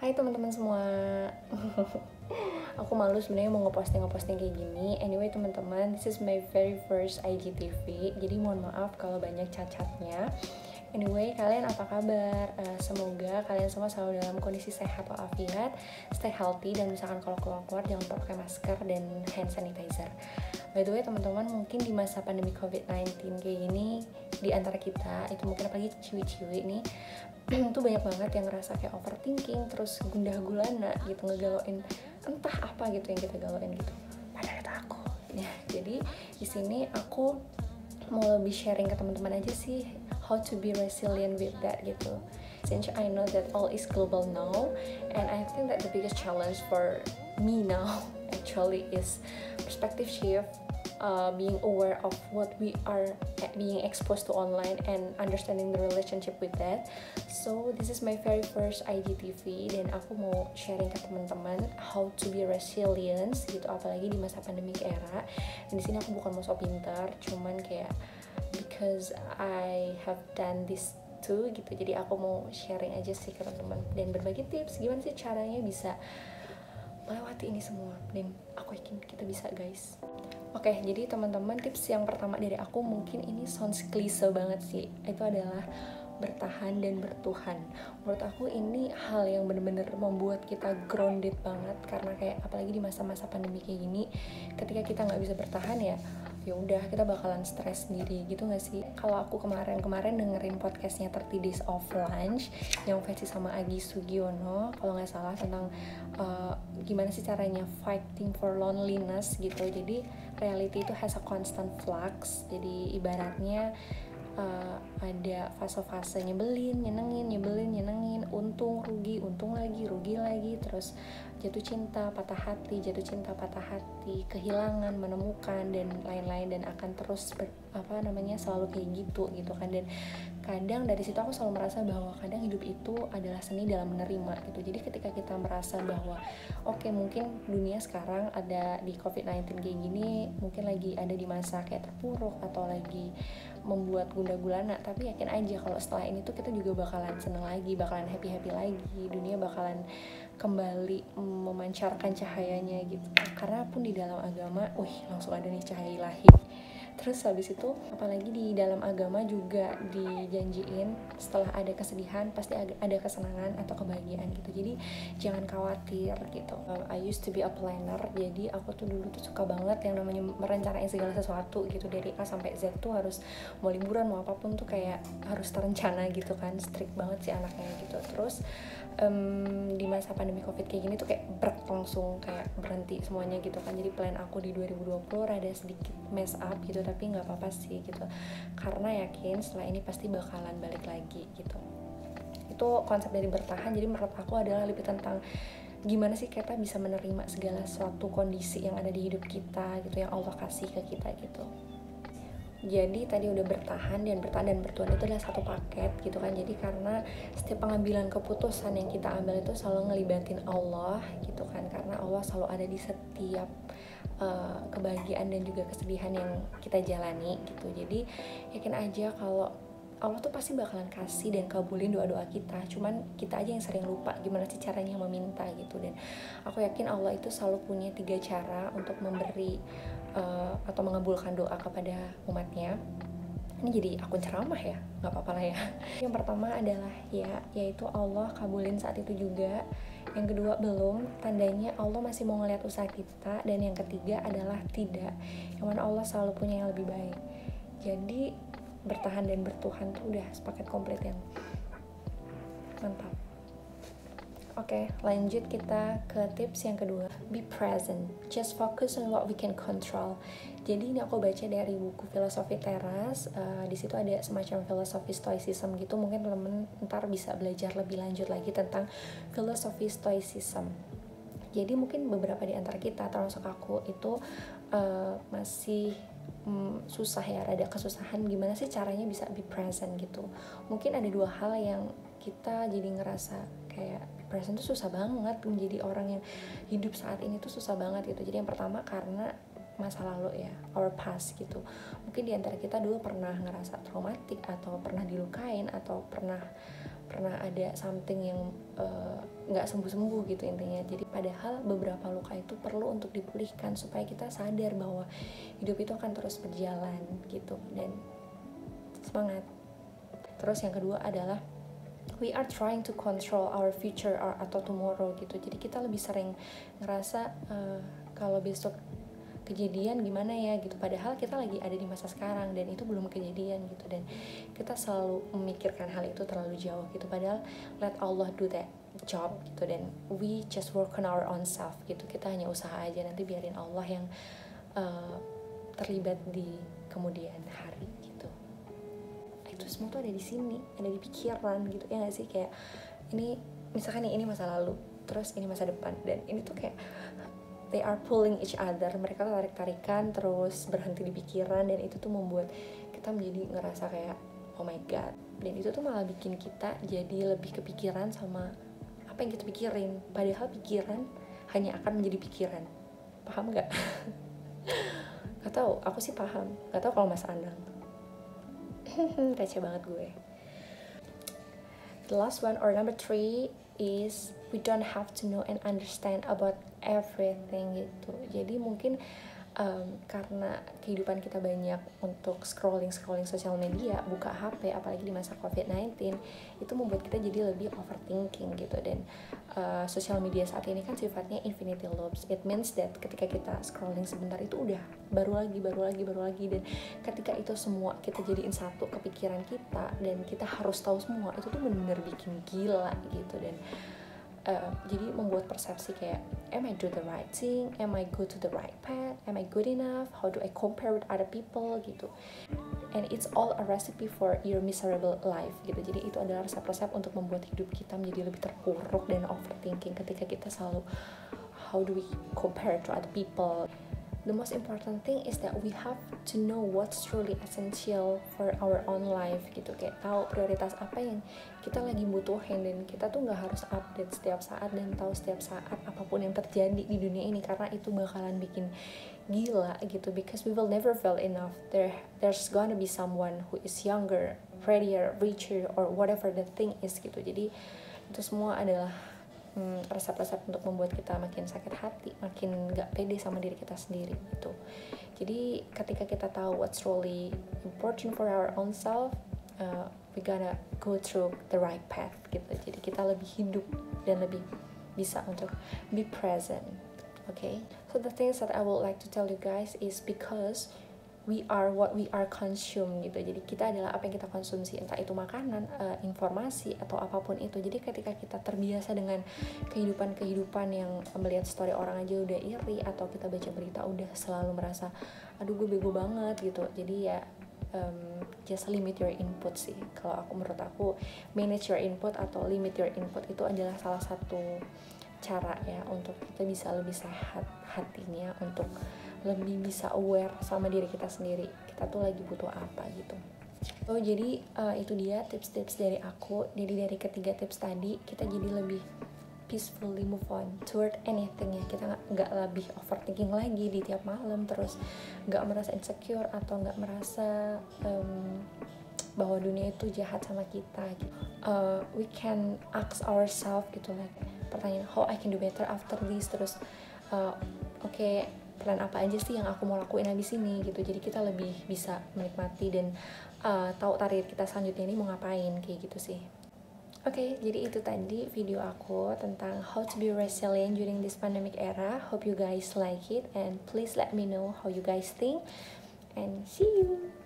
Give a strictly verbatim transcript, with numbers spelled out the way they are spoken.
Hai teman-teman semua. Aku malu sebenarnya mau ngeposting ngeposting kayak gini. Anyway teman-teman, this is my very first I G T V. Jadi mohon maaf kalau banyak cacatnya. Anyway, kalian apa kabar? Uh, semoga kalian semua selalu dalam kondisi sehat walafiat, stay healthy, dan misalkan kalau keluar-keluar jangan lupa pakai masker dan hand sanitizer. By the way teman-teman, mungkin di masa pandemi covid sembilan belas kayak gini, di antara kita itu mungkin apalagi ciwi-ciwi nih tuh banyak banget yang ngerasa kayak overthinking, terus gundah gulana gitu, ngegalauin entah apa gitu yang kita galauin gitu. Padahal itu aku. Ya, jadi di sini aku mau lebih sharing ke teman-teman aja sih how to be resilient with that gitu. Since I know that all is global now, and I think that the biggest challenge for me now actually is perspective shift. Uh, being aware of what we are being exposed to online and understanding the relationship with that. So this is my very first I G T V dan aku mau sharing ke teman-teman how to be resilient gitu, apalagi di masa pandemic era. Dan di sini aku bukan mau sok pintar, cuman kayak because I have done this too gitu. Jadi aku mau sharing aja sih ke teman-teman dan berbagi tips gimana sih caranya bisa melewati ini semua, dan aku yakin kita bisa guys. Oke, okay, jadi teman-teman, tips yang pertama dari aku mungkin ini sounds klise banget sih. Itu adalah bertahan dan bertuhan. Menurut aku ini hal yang benar-benar membuat kita grounded banget, karena kayak apalagi di masa-masa pandemi kayak gini, ketika kita nggak bisa bertahan ya, ya udah kita bakalan stres sendiri gitu nggak sih? Kalau aku kemarin-kemarin dengerin podcastnya thirty days of lunch yang versi sama Agi Sugiono, kalau nggak salah, tentang uh, gimana sih caranya fighting for loneliness gitu. Jadi reality itu has a constant flux. Jadi ibaratnya Uh, ada fase-fase nyebelin, nyenengin, nyebelin, nyenengin, untung, rugi, untung lagi, rugi lagi, terus jatuh cinta, patah hati, jatuh cinta, patah hati, kehilangan, menemukan, dan lain-lain, dan akan terus ber, apa namanya selalu kayak gitu gitu kan. Dan kadang dari situ aku selalu merasa bahwa kadang hidup itu adalah seni dalam menerima gitu. Jadi ketika kita merasa bahwa oke okay, mungkin dunia sekarang ada di covid sembilan belas kayak gini, mungkin lagi ada di masa kayak terpuruk atau lagi membuat gundah gulana, tapi yakin aja kalau setelah ini tuh kita juga bakalan seneng lagi, bakalan happy-happy lagi, dunia bakalan kembali memancarkan cahayanya gitu. Karena pun di dalam agama, wih langsung ada nih cahaya ilahi. Terus habis itu apalagi di dalam agama juga dijanjiin setelah ada kesedihan pasti ada kesenangan atau kebahagiaan gitu. Jadi jangan khawatir gitu. I used to be a planner, jadi aku tuh dulu tuh suka banget yang namanya merencanain segala sesuatu gitu, dari A sampai Z tuh harus mau liburan mau apapun tuh kayak harus terencana gitu kan, strict banget sih anaknya gitu. Terus um, di masa pandemi covid kayak gini tuh kayak brek langsung kayak berhenti semuanya gitu kan. Jadi plan aku di dua ribu dua puluh rada sedikit mess up gitu, tapi nggak apa-apa sih gitu, karena yakin setelah ini pasti bakalan balik lagi gitu. Itu konsep dari bertahan. Jadi menurut aku adalah lebih tentang gimana sih kita bisa menerima segala suatu kondisi yang ada di hidup kita gitu, yang Allah kasih ke kita gitu. Jadi tadi udah bertahan dan bertahan dan bertuhan itu adalah satu paket gitu kan. Jadi karena setiap pengambilan keputusan yang kita ambil itu selalu ngelibatin Allah gitu kan, karena Allah selalu ada di setiap uh, kebahagiaan dan juga kesedihan yang kita jalani gitu. Jadi yakin aja kalau Allah tuh pasti bakalan kasih dan kabulin doa-doa kita. Cuman kita aja yang sering lupa gimana sih caranya meminta gitu. Dan aku yakin Allah itu selalu punya tiga cara untuk memberi uh, atau mengabulkan doa kepada umatnya. Ini jadi akun ceramah ya, nggak apa-apa lah ya. Yang pertama adalah ya, yaitu Allah kabulin saat itu juga. Yang kedua belum, tandanya Allah masih mau ngeliat usaha kita. Dan yang ketiga adalah tidak, yang mana Allah selalu punya yang lebih baik. Jadi bertahan dan bertuhan tuh udah sepaket komplit yang mantap. Oke, lanjut kita ke tips yang kedua. Be present, just focus on what we can control. Jadi ini aku baca dari buku Filosofi Teras. Uh, di situ ada semacam filosofi stoicism gitu. Mungkin teman-teman ntar bisa belajar lebih lanjut lagi tentang filosofi stoicism. Jadi mungkin beberapa di antara kita, termasuk aku, itu uh, masih hmm, susah ya, rada kesusahan gimana sih caranya bisa be present gitu. Mungkin ada dua hal yang kita jadi ngerasa kayak be present tuh susah banget, menjadi orang yang hidup saat ini tuh susah banget gitu. Jadi yang pertama karena masa lalu ya, our past gitu. Mungkin di antara kita dulu pernah ngerasa traumatik, atau pernah dilukain, atau pernah pernah ada something yang nggak uh, sembuh-sembuh gitu intinya. Jadi padahal beberapa luka itu perlu untuk dipulihkan supaya kita sadar bahwa hidup itu akan terus berjalan gitu, dan semangat. Terus yang kedua adalah we are trying to control our future or, atau tomorrow gitu. Jadi kita lebih sering ngerasa uh, kalau besok kejadian gimana ya gitu, padahal kita lagi ada di masa sekarang dan itu belum kejadian gitu, dan kita selalu memikirkan hal itu terlalu jauh gitu, padahal let Allah do that job gitu, dan we just work on our own self gitu. Kita hanya usaha aja, nanti biarin Allah yang uh, terlibat di kemudian hari gitu. Itu semua tuh ada di sini, ada di pikiran gitu ya nggak sih? Kayak ini misalkan nih, ini masa lalu, terus ini masa depan, dan ini tuh kayak they are pulling each other, mereka tarik-tarikan terus berhenti di pikiran, dan itu tuh membuat kita menjadi ngerasa kayak oh my god, dan itu tuh malah bikin kita jadi lebih kepikiran sama apa yang kita pikirin, padahal pikiran hanya akan menjadi pikiran. Paham nggak? Gak tau, aku sih paham, gak tau kalau Mas Anang. Receh banget gue. The last one or number three is we don't have to know and understand about everything gitu. Jadi mungkin um, karena kehidupan kita banyak untuk scrolling-scrolling sosial media, buka H P, apalagi di masa covid sembilan belas, itu membuat kita jadi lebih overthinking gitu. Dan uh, sosial media saat ini kan sifatnya infinity loops. It means that ketika kita scrolling sebentar itu udah baru lagi, baru lagi, baru lagi, dan ketika itu semua kita jadiin satu kepikiran kita dan kita harus tahu semua, itu tuh bener-bener bikin gila gitu. Dan Uh, jadi membuat persepsi kayak am I do the right thing, am I go to the right path, am I good enough, how do I compare with other people gitu. And it's all a recipe for your miserable life gitu. Jadi itu adalah resep-resep untuk membuat hidup kita menjadi lebih terpuruk dan overthinking ketika kita selalu how do we compare to other people. The most important thing is that we have to know what's truly essential for our own life gitu. Kayak tahu prioritas apa yang kita lagi butuhin, dan kita tuh nggak harus update setiap saat dan tahu setiap saat apapun yang terjadi di dunia ini, karena itu bakalan bikin gila gitu. Because we will never feel enough. There, there's gonna be someone who is younger, prettier, richer, or whatever the thing is gitu. Jadi itu semua adalah Hmm, resep-resep untuk membuat kita makin sakit hati, makin gak pede sama diri kita sendiri gitu. Jadi ketika kita tahu what's really important for our own self, uh, we gotta go through the right path gitu. Jadi kita lebih hidup dan lebih bisa untuk be present. Okay, so the things that I would like to tell you guys is because we are what we are consume gitu. Jadi kita adalah apa yang kita konsumsi, entah itu makanan, uh, informasi, atau apapun itu. Jadi ketika kita terbiasa dengan kehidupan-kehidupan yang melihat story orang aja udah iri, atau kita baca berita udah selalu merasa aduh gue bego banget gitu. Jadi ya um, just limit your input sih. Kalau aku, menurut aku, manage your input atau limit your input itu adalah salah satu cara ya untuk kita bisa lebih sehat hatinya, untuk lebih bisa aware sama diri kita sendiri, kita tuh lagi butuh apa gitu. So jadi uh, itu dia tips-tips dari aku. Jadi dari ketiga tips tadi kita jadi lebih peacefully move on toward anything ya. Kita nggak lebih overthinking lagi di tiap malam, terus nggak merasa insecure atau nggak merasa um, bahwa dunia itu jahat sama kita gitu. Uh, we can ask ourselves gitu, like pertanyaan how I can do better after this, terus uh, oke okay, plan apa aja sih yang aku mau lakuin habis ini gitu. Jadi kita lebih bisa menikmati dan uh, tahu target kita selanjutnya ini mau ngapain, kayak gitu sih. Oke, okay, jadi itu tadi video aku tentang how to be resilient during this pandemic era. Hope you guys like it and please let me know how you guys think and see you.